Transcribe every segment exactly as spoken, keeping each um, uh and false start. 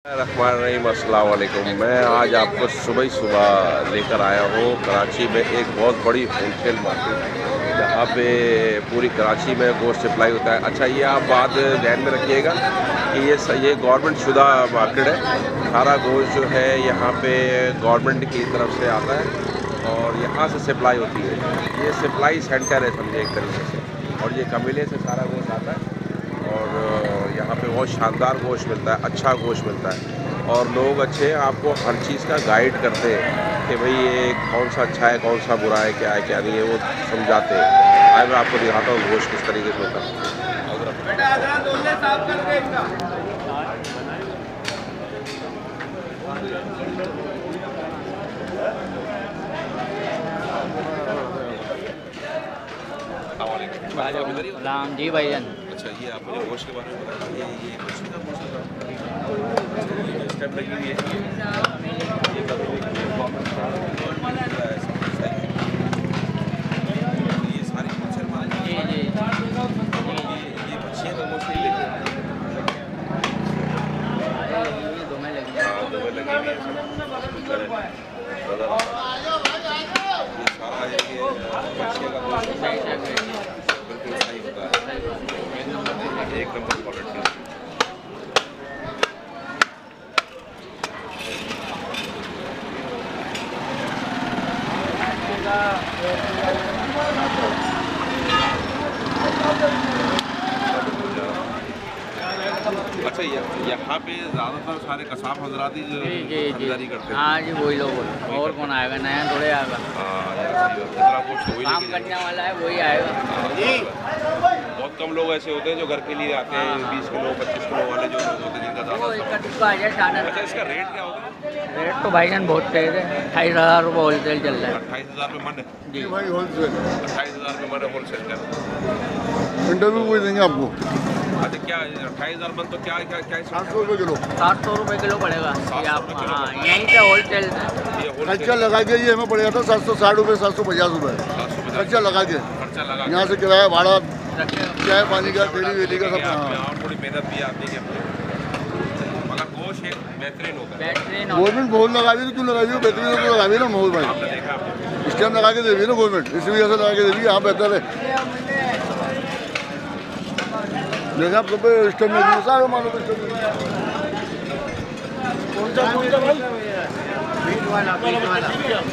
रहमान अस्सलाम वालेकुम। मैं आज आपको सुबह ही सुबह लेकर आया हूँ कराची में एक बहुत बड़ी होलसेल मार्केट जहाँ पे पूरी कराची में गोश्त सप्लाई होता है। अच्छा, ये आप बात ध्यान में रखिएगा कि ये ये गवर्नमेंट शुदा मार्केट है। सारा गोश्त जो है यहाँ पे गवर्नमेंट की तरफ से आता है और यहाँ से सप्लाई होती है। ये सप्लाई सेंटर है समझे एक तरीके से, और ये कबीले से सारा गोश्त आता है और यहाँ पे बहुत शानदार गोश्त मिलता है, अच्छा गोश्त मिलता है और लोग अच्छे हैं, आपको हर चीज़ का गाइड करते हैं कि भाई ये कौन सा अच्छा है, कौन सा बुरा है, क्या है क्या नहीं है, वो समझाते हैं। आए मैं आपको दिखाता हूँ गोश्त किस तरीके से होता है। राम जी भाईजान। अच्छा, ये आप मुझे गोश्त के बारे में बताइए। ये ये कुछ ना गोश्त का स्टेप लगी हुई है, ये कभी ये सारी मुसलमान जी जी ये बच्चियाँ का गोश्त नहीं लेते, दो में लगी है। दो में लगी हुई है ये सारा है कि बच्चियों का गोश्त बिल्कुल सही होता है, एक नंबर क्वालिटी। अच्छा, यहाँ पे ज़्यादातर सारे कसाब हजरात ही जो खरीदारी करते हैं। हाँ जी, वही लोग, और कौन आएगा, नया थोड़े आएगा। हाँ यार, जितना गोश्त वही काम करने वाला है वही आएगा। बहुत कम लोग ऐसे होते हैं जो घर के लिए आते हैं, बीस किलो पच्चीस किलो वाले जो लोग होते हैं जिनका वो ज़्यादा। इसका टिक्का आ जाए स्टार्टर। अच्छा, इसका रेट क्या होगा? रेट तो भाईजान बहुत तेज है, अट्ठाईस हज़ार रुपये होलसेल चल रहा है। अट्ठाईस हज़ार रुपये मन है जी भाई होलसेल। अट्ठाईस हज़ार रुपये मन है होलसेल का। इंटरव्यू कोई देंगे आपको। अच्छा, क्या अट्ठाईस हज़ार मन तो क्या क्या क्या सात सौ रुपये किलो। सात सौ रुपये किलो पड़ेगा सात ये सौ आप। रुपये किलो हाँ, यहीं पे होलसेल है। ये खर्चा होलसेल लगा के ये हमें पड़ेगा था सात सौ साठ रुपये सात सौ पचास रुपये सात सौ पचास खर्चा लगा के। खर्चा लगा यहाँ से किराया भाड़ा रखे चाय पानी का तेली वेली का सब। हाँ, और थोड़ी मेहनत भी आती है, मगर गोश्त एक बेहतरीन होता है। बेहतरीन गवर्नमेंट बहुत लगा दी, क्यों लगा दी? बेहतरीन तो लगा दी ना मोहन भाई, आपने देखा आपने इस टाइम लगा के दे दी ना गवर्नमेंट, इसी वजह से लगा के दे दी। यहाँ बेहतर है देखा आप सब इस टाइम में सारे मानो तो कौन सा कौन सा भाई बीट वाला बीट वाला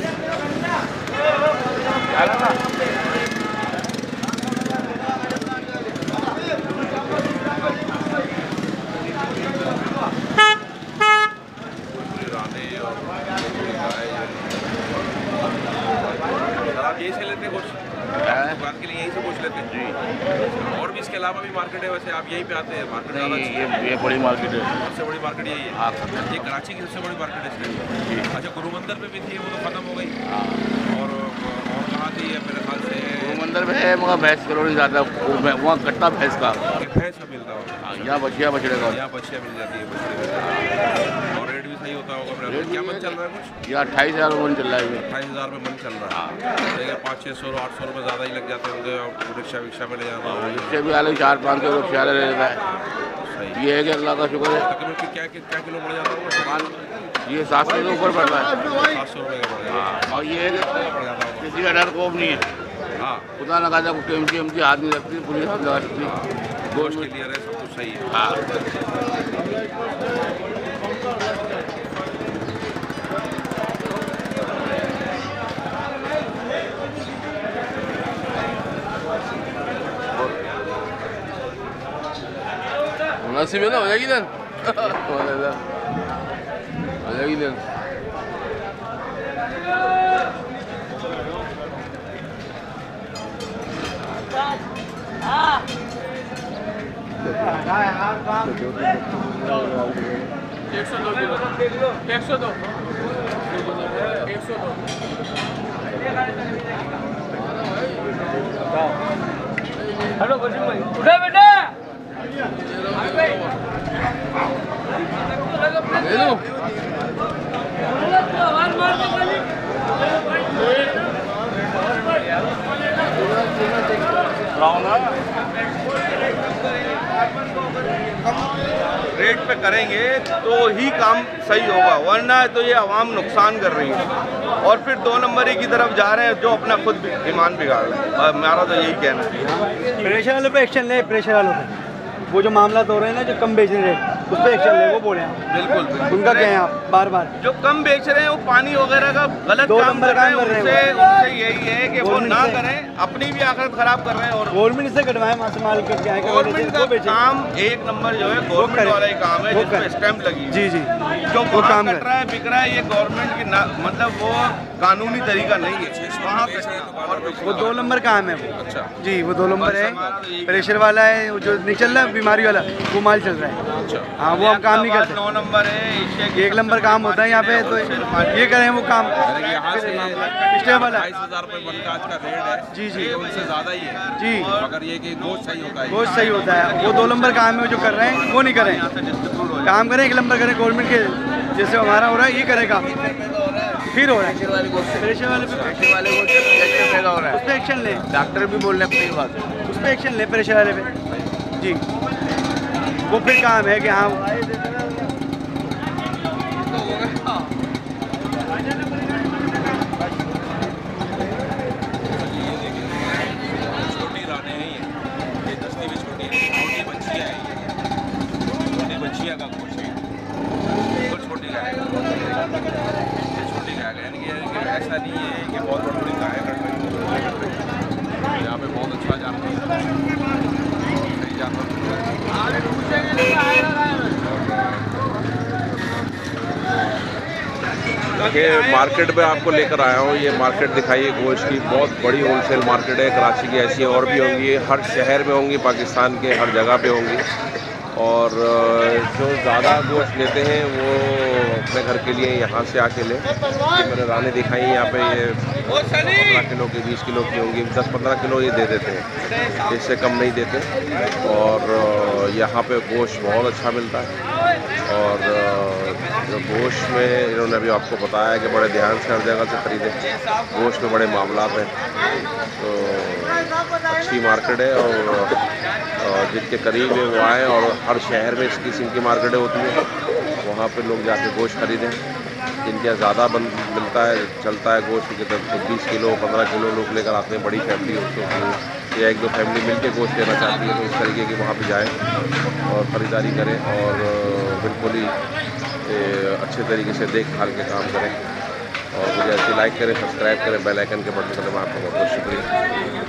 आप यही से लेते हैं गोश्त दुकान के लिए, यहीं से गोश्त लेते हैं जी। और भी इसके अलावा भी मार्केट है, वैसे आप यहीं पे आते हैं? मार्केट ज़्यादा अच्छी है? ये ये बड़ी मार्केट है। सबसे बड़ी मार्केट यही है। हाँ, ये कराची की सबसे बड़ी मार्केट है इस टाइम। अच्छा, गुरु मंदिर पे भी थी, वो तो खत्म हो गई। और और कहाँ थी ये मेरे ख्याल से? गुरु मंदिर में है मगर भैंस किलो नहीं जाता, वहाँ कट्टा भैंस का। भैंस का मिलता होगा, यहाँ बछिया बछड़े का। यहाँ बच्चियाँ मिल जाती है, बछड़े। और रेट भी सही होता होगा मेरा। क्या मन चल रहा है कुछ? ये अट्ठाईस हज़ार मन चल रहा है। अट्ठाईस हज़ार रुपये मन चल रहा है। देखिए पाँच छः सौ आठ सौ रुपये ज़्यादा ही लग जाते होंगे रिक्शा विक्शा में ले जाना। इससे भी अलग चार पाँच सौ रुपये ले लेता है। सही। ये है कि अल्लाह का शुक्र है। तकरीबन क्या क्या किलो पड़ जाता होगा? ये सात सौ के ऊपर पड़ता है। सात सौ रुपये का पड़ जाता और ये है कि पड़ जाता होगा। किसी का डर कोप नहीं है। हाँ, खुदा न खादा कुछ टीम टीम की हाथ नहीं रखती, पुलिस हाथ लगा सकती। गोश्त के लिए है, सब कुछ सही है। हाँ, मुनासिब है ना, हो जाएगी दिन हो जाएगी दिन। एक सौ दो एक सौ दो एक सौ दो हेलो भाई, उठे बेटा। ले लो। राउंड रेट पे करेंगे तो ही काम सही होगा, वरना तो ये आवाम नुकसान कर रही है और फिर दो नंबरी की तरफ जा रहे हैं जो अपना खुद ईमान बिगाड़ रहे हैं। मेरा तो यही कहना है। प्रेशर वालों पे एक्शन ले, प्रेशर वालों पे वो जो मामला हो रहे हैं ना, जो कम बेच रहे हैं उस पर एक्शन ले, वो बोले आप। बिल्कुल, बिल्कुल। उनका क्या है आप बार बार जो कम बेच रहे हैं वो पानी वगैरह का गलत दो काम नंबर कर रहे हैं, काम कर रहे उनसे हैं उनसे यही है कि वो गवर्नमेंट ना से- करें, अपनी भी आखिरत खराब कर रहे हैं। और गवर्नमेंट से कटवाए वहाँ से माल के क्या है कि गवर्नमेंट वो का बेचे। काम एक नंबर जो है गवर्नमेंट करे। वाला ही काम है, वो जिसपे करे। स्टैंप लगी है। जी जी जो वो वहाँ काम कट कर रहा है, बिक रहा है, ये गवर्नमेंट की ना, मतलब वो कानूनी तरीका नहीं है वहाँ कटना और वो दो नंबर काम है वो। अच्छा जी वो दो नंबर है, हमारा तो यही प्रेशर वाला है, वो जो नहीं चल रहा है बीमारी वाला वो माल चल रहा है। अच्छा हाँ वो हम काम नहीं करते। नौ नंबर है, एशिया की एक नंबर काम होता है यहाँ पे, तो ये करें वो काम यानी कि यहाँ से पिछले वाला अट्ठाईस हजार रुपये मन का आज का रेट है। जी, जी। ये उनसे ज़्यादा ही है जी मगर ये कि गोश्त सही होता है। बहुत सही होता है। वो दो नंबर काम है जो कर रहे हैं वो नहीं करें, काम करें एक नंबर करें गवर्नमेंट के जैसे हमारा हो रहा है ये करेगा, फिर हो रहा है प्रेशर वाले पे प्रेशर वाले को एक्शन पैदा हो रहा उस पर एक्शन ले, डॉक्टर भी बोल रहे हैं अपनी बात। उस पर एक्शन ले प्रेशर वाले पे। जी वो फिर काम है कि हाँ छोटी राने हैं ये ये दस्ती भी छोटी है, छोटी बच्चियाँ हैं ये छोटी बच्चियाँ का गोश्त है, बिल्कुल छोटी गाय है, ये छोटी गाय है। यानी कि यानी कि ऐसा नहीं है कि बहुत बड़ी बड़ी गाय कट रही है। यहाँ पे बहुत अच्छा जानवर है, सही जानवर देखिए मार्केट में आपको लेकर आया हूँ। ये मार्केट दिखाइए गोश्त की, बहुत बड़ी होलसेल मार्केट है। कराची की ऐसी और भी होंगी, हर शहर में होंगी, पाकिस्तान के हर जगह पे होंगी। और जो ज़्यादा गोश्त लेते हैं वो अपने घर के लिए यहाँ से आके लें। ये मैंने राने दिखाई यहाँ पे, ये पंद्रह किलो की, बीस किलो की होंगी, दस पंद्रह किलो ये दे देते हैं, इससे कम नहीं देते। और यहाँ पे गोश्त बहुत अच्छा मिलता है। और जो गोश्त में इन्होंने अभी आपको बताया कि बड़े ध्यान से हर जगह से ख़रीदे, गोश्त में बड़े मामला हैं। तो अच्छी मार्केट है और और जिनके करीब है वो आए, और हर शहर में इस किस्म की मार्केटें होती हैं, वहाँ पे लोग जाके गोश्त खरीदें। जिनके यहाँ ज़्यादा बन मिलता है, चलता है गोश्त के, तो बीस किलो पंद्रह किलो लोग लेकर आते हैं, बड़ी फैमिली होती है या एक दो फैमिली मिल के गोश्त लेना चाहती है, तो इस तरीके की वहाँ पे जाएँ और ख़रीदारी करें और बिल्कुल ही अच्छे तरीके से देख भाल के काम करें। और मुझे ऐसे लाइक करें, सब्सक्राइब करें, बेल आइकन के बटन पर दबाएं। आपका बहुत बहुत शुक्रिया।